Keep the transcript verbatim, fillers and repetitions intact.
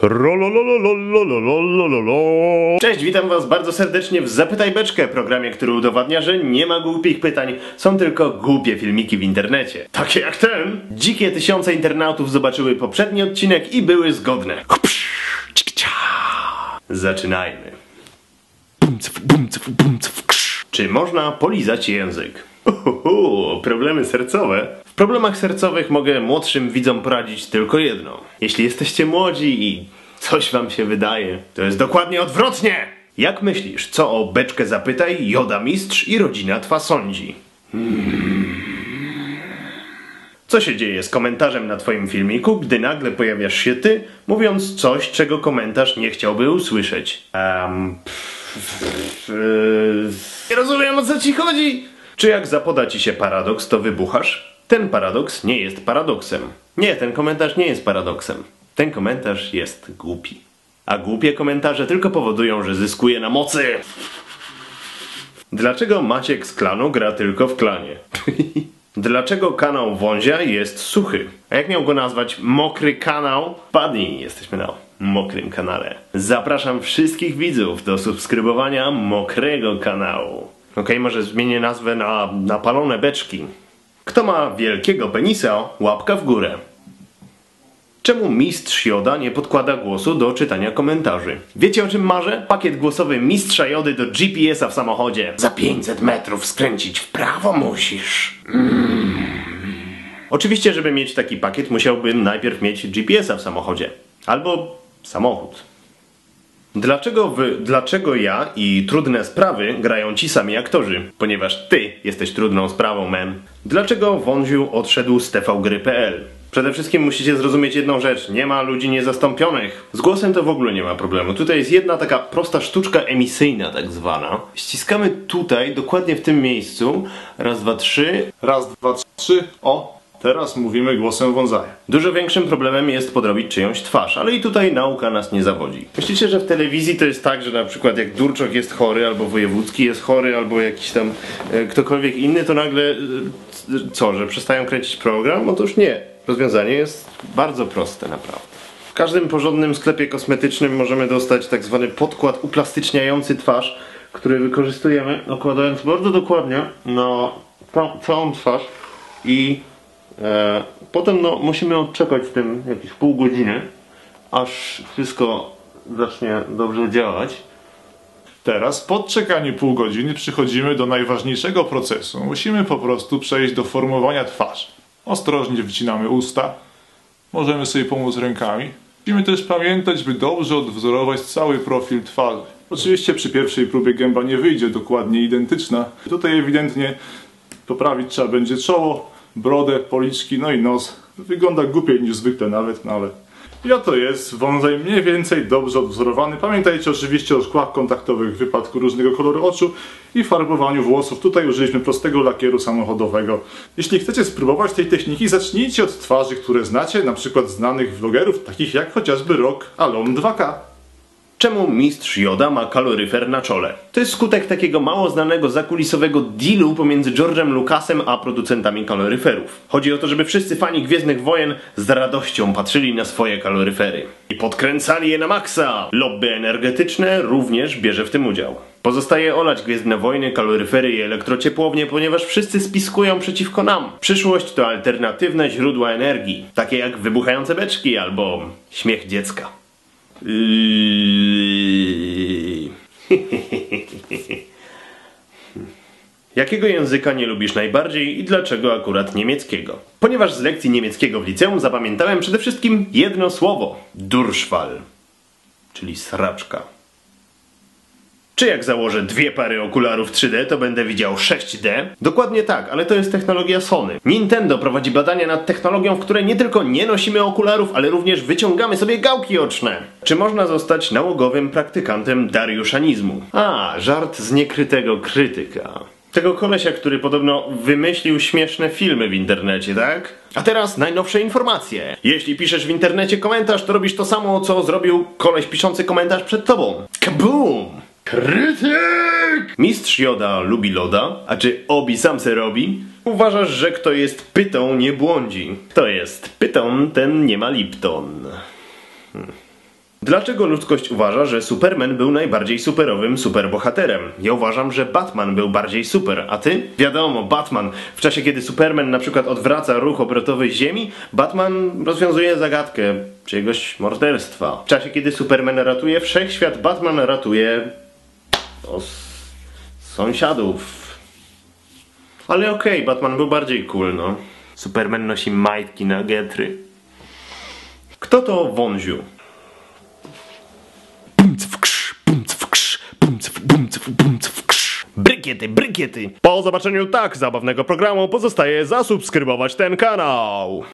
Cześć, witam was bardzo serdecznie w Zapytaj Beczkę, programie, który udowadnia, że nie ma głupich pytań, są tylko głupie filmiki w internecie. Takie jak ten. Dzikie tysiące internautów zobaczyły poprzedni odcinek i były zgodne. Zaczynajmy. Czy można polizać język? Uhuhu, problemy sercowe. W problemach sercowych mogę młodszym widzom poradzić tylko jedno. Jeśli jesteście młodzi i coś wam się wydaje, to jest dokładnie odwrotnie! Jak myślisz, co o Beczkę Zapytaj, Joda Mistrz i rodzina twa sądzi? Hmm. Co się dzieje z komentarzem na twoim filmiku, gdy nagle pojawiasz się ty, mówiąc coś, czego komentarz nie chciałby usłyszeć? Um, nie rozumiem, o co ci chodzi! Czy jak zapoda ci się paradoks, to wybuchasz? Ten paradoks nie jest paradoksem. Nie, ten komentarz nie jest paradoksem. Ten komentarz jest głupi. A głupie komentarze tylko powodują, że zyskuje na mocy. Dlaczego Maciek z klanu gra tylko w klanie? Dlaczego kanał Wązia jest suchy? A jak miał go nazwać mokry kanał? Padnij, jesteśmy na mokrym kanale. Zapraszam wszystkich widzów do subskrybowania mokrego kanału. Okej, okay, może zmienię nazwę na napalone beczki. Kto ma wielkiego penisa, łapka w górę. Czemu Mistrz Joda nie podkłada głosu do czytania komentarzy? Wiecie, o czym marzę? Pakiet głosowy Mistrza Jody do G P S a w samochodzie. Za pięćset metrów skręcić w prawo musisz. Mm. Oczywiście, żeby mieć taki pakiet, musiałbym najpierw mieć G P S a w samochodzie. Albo samochód. Dlaczego wy, dlaczego ja i Trudne Sprawy grają ci sami aktorzy? Ponieważ ty jesteś trudną sprawą, man. Dlaczego Wąziu odszedł z T V gry kropka p l? Przede wszystkim musicie zrozumieć jedną rzecz. Nie ma ludzi niezastąpionych. Z głosem to w ogóle nie ma problemu. Tutaj jest jedna taka prosta sztuczka emisyjna tak zwana. Ściskamy tutaj, dokładnie w tym miejscu. Raz, dwa, trzy. Raz, dwa, trzy. O! Teraz mówimy głosem Wązaja. Dużo większym problemem jest podrobić czyjąś twarz, ale i tutaj nauka nas nie zawodzi. Myślicie, że w telewizji to jest tak, że na przykład jak Durczok jest chory, albo Wojewódzki jest chory, albo jakiś tam e, ktokolwiek inny, to nagle e, co, że przestają kręcić program? Otóż nie. Rozwiązanie jest bardzo proste, naprawdę. W każdym porządnym sklepie kosmetycznym możemy dostać tak zwany podkład uplastyczniający twarz, który wykorzystujemy, nakładając bardzo dokładnie na całą twarz i E, potem no, musimy odczekać w tym jakieś pół godziny, aż wszystko zacznie dobrze działać. Teraz po czekaniu pół godziny przychodzimy do najważniejszego procesu. Musimy po prostu przejść do formowania twarzy. Ostrożnie wycinamy usta. Możemy sobie pomóc rękami. Musimy też pamiętać, by dobrze odwzorować cały profil twarzy. Oczywiście przy pierwszej próbie gęba nie wyjdzie dokładnie identyczna. Tutaj ewidentnie poprawić trzeba będzie czoło, brodę, policzki, no i nos. Wygląda głupiej niż zwykle nawet, no ale... I oto jest wązaj mniej więcej dobrze odwzorowany. Pamiętajcie oczywiście o szkłach kontaktowych w wypadku różnego koloru oczu i farbowaniu włosów. Tutaj użyliśmy prostego lakieru samochodowego. Jeśli chcecie spróbować tej techniki, zacznijcie od twarzy, które znacie, na przykład znanych vlogerów, takich jak chociażby Rock Alone dwa K. Czemu Mistrz Joda ma kaloryfer na czole? To jest skutek takiego mało znanego zakulisowego dealu pomiędzy George'em Lucasem a producentami kaloryferów. Chodzi o to, żeby wszyscy fani Gwiezdnych Wojen z radością patrzyli na swoje kaloryfery. I podkręcali je na maksa! Lobby energetyczne również bierze w tym udział. Pozostaje olać Gwiezdne Wojny, kaloryfery i elektrociepłownie, ponieważ wszyscy spiskują przeciwko nam. Przyszłość to alternatywne źródła energii, takie jak wybuchające beczki albo śmiech dziecka. Jakiego języka nie lubisz najbardziej i dlaczego akurat niemieckiego? Ponieważ z lekcji niemieckiego w liceum zapamiętałem przede wszystkim jedno słowo. Durchfall, czyli sraczka. Czy jak założę dwie pary okularów trzy D, to będę widział sześć D? Dokładnie tak, ale to jest technologia Sony. Nintendo prowadzi badania nad technologią, w której nie tylko nie nosimy okularów, ale również wyciągamy sobie gałki oczne. Czy można zostać nałogowym praktykantem dariuszanizmu? A, żart z niekrytego krytyka. Tego kolesia, który podobno wymyślił śmieszne filmy w internecie, tak? A teraz najnowsze informacje. Jeśli piszesz w internecie komentarz, to robisz to samo, co zrobił koleś piszący komentarz przed tobą. Kaboom! Krytyk! Mistrz Joda lubi loda, a czy Obi sam se robi? Uważasz, że kto jest pytą nie błądzi. Kto jest pytą, ten nie ma Lipton. Hmm. Dlaczego ludzkość uważa, że Superman był najbardziej superowym superbohaterem? Ja uważam, że Batman był bardziej super, a ty? Wiadomo, Batman. W czasie, kiedy Superman na przykład odwraca ruch obrotowy Ziemi, Batman rozwiązuje zagadkę czyjegoś morderstwa. W czasie, kiedy Superman ratuje wszechświat, Batman ratuje... O, sąsiadów. Ale okej, okay, Batman był bardziej cool, no. Superman nosi majtki na getry. Kto to Wąziu? Brykiety, brykiety! Po zobaczeniu tak zabawnego programu pozostaje zasubskrybować ten kanał.